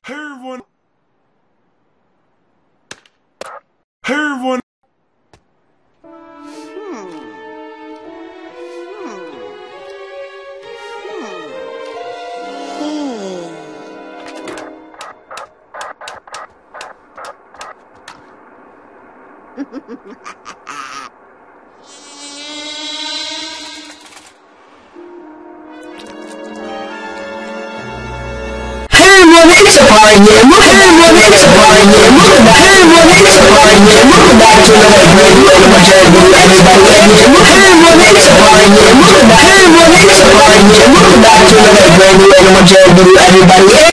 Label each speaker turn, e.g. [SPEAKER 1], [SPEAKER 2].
[SPEAKER 1] Hey everyone. Hey everyone.
[SPEAKER 2] It's a party, yeah. Welcome back to another great welcome to everybody. Welcome back to another great welcome to everybody.